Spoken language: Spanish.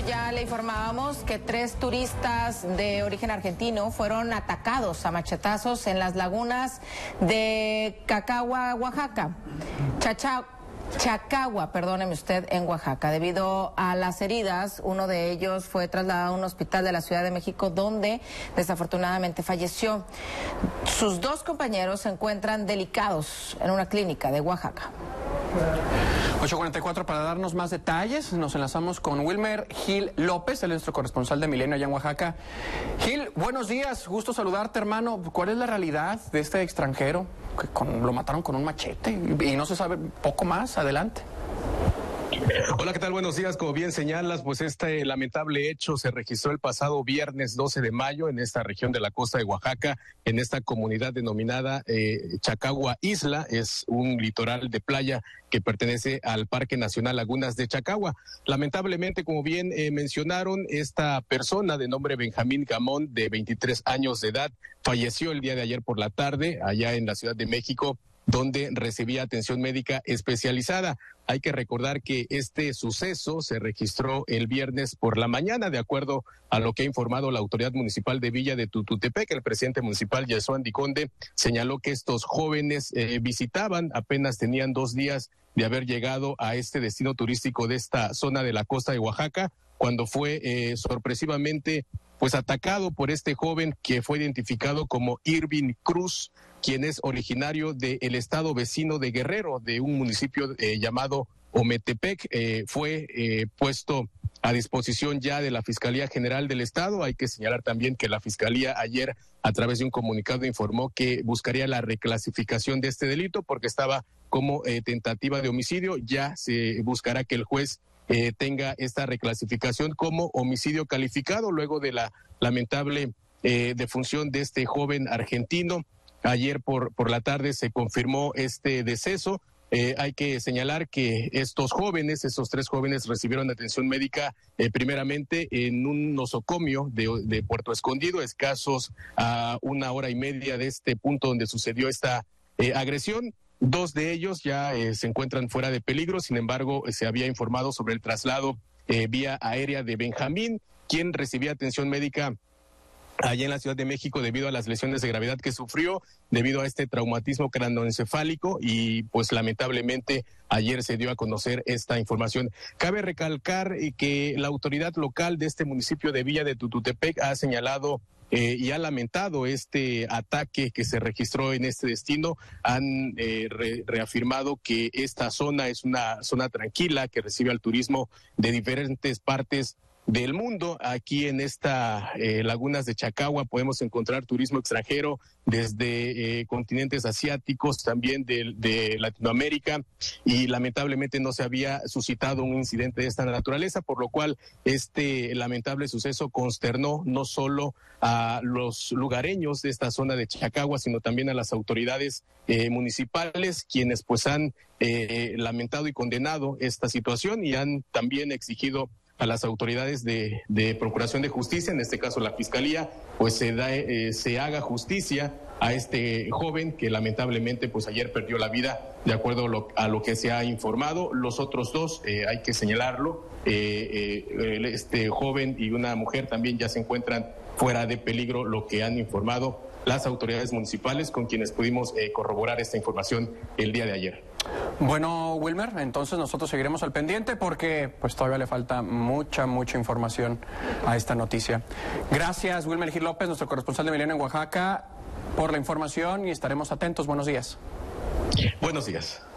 ya le informábamos que 3 turistas de origen argentino fueron atacados a machetazos en las lagunas de Chacagua, Oaxaca. Chacagua, perdóneme usted, en Oaxaca. Debido a las heridas, uno de ellos fue trasladado a un hospital de la Ciudad de México donde desafortunadamente falleció. Sus 2 compañeros se encuentran delicados en una clínica de Oaxaca. 8:44, para darnos más detalles, nos enlazamos con Wilmer Gil López, él es nuestro corresponsal de Milenio allá en Oaxaca. Gil, buenos días, gusto saludarte, hermano. ¿Cuál es la realidad de este extranjero que lo mataron con un machete y no se sabe poco más? Adelante. Hola, ¿qué tal? Buenos días. Como bien señalas, pues este lamentable hecho se registró el pasado viernes 12 de mayo en esta región de la costa de Oaxaca, en esta comunidad denominada Chacagua Isla. Es un litoral de playa que pertenece al Parque Nacional Lagunas de Chacagua. Lamentablemente, como bien mencionaron, esta persona de nombre Benjamín Gamón, de 23 años de edad, falleció el día de ayer por la tarde allá en la Ciudad de México, donde recibía atención médica especializada. Hay que recordar que este suceso se registró el viernes por la mañana, de acuerdo a lo que ha informado la autoridad municipal de Villa de Tututepec. El presidente municipal, Yesuan Diconde, señaló que estos jóvenes visitaban, apenas tenían 2 días de haber llegado a este destino turístico de esta zona de la costa de Oaxaca, cuando fue sorpresivamente pues atacado por este joven que fue identificado como Irving Cruz, quien es originario del estado vecino de Guerrero, de un municipio llamado Ometepec. Fue puesto a disposición ya de la Fiscalía General del Estado. Hay que señalar también que la Fiscalía ayer, a través de un comunicado, informó que buscaría la reclasificación de este delito porque estaba como tentativa de homicidio. Ya se buscará que el juez tenga esta reclasificación como homicidio calificado luego de la lamentable defunción de este joven argentino. Ayer por la tarde se confirmó este deceso. Hay que señalar que estos 3 jóvenes recibieron atención médica primeramente en un nosocomio de Puerto Escondido, escasos a 1 hora y media de este punto donde sucedió esta agresión. 2 de ellos ya se encuentran fuera de peligro. Sin embargo, se había informado sobre el traslado vía aérea de Benjamín, quien recibía atención médica allá en la Ciudad de México debido a las lesiones de gravedad que sufrió, debido a este traumatismo craneoencefálico, y pues lamentablemente ayer se dio a conocer esta información. Cabe recalcar que la autoridad local de este municipio de Villa de Tututepec ha señalado y ha lamentado este ataque que se registró en este destino. Han reafirmado que esta zona es una zona tranquila que recibe al turismo de diferentes partes del mundo. Aquí en esta lagunas de Chacagua podemos encontrar turismo extranjero desde continentes asiáticos, también de Latinoamérica, y lamentablemente no se había suscitado un incidente de esta naturaleza, por lo cual este lamentable suceso consternó no solo a los lugareños de esta zona de Chacagua, sino también a las autoridades municipales, quienes pues han lamentado y condenado esta situación y han también exigido a las autoridades de Procuración de Justicia, en este caso la Fiscalía, pues se haga justicia a este joven que lamentablemente pues ayer perdió la vida, de acuerdo a lo que se ha informado. Los otros 2, hay que señalarlo, este joven y una mujer también ya se encuentran fuera de peligro, lo que han informado las autoridades municipales con quienes pudimos corroborar esta información el día de ayer. Bueno, Wilmer, entonces nosotros seguiremos al pendiente porque pues todavía le falta mucha información a esta noticia. Gracias, Wilmer Gil López, nuestro corresponsal de Milenio en Oaxaca, por la información, y estaremos atentos. Buenos días. Buenos días.